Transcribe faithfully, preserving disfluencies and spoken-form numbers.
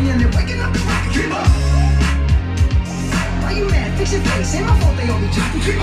and they're waking up the rocket. Keep up. Why you mad? Fix your face. Ain't my fault they all be jocking. Keep up.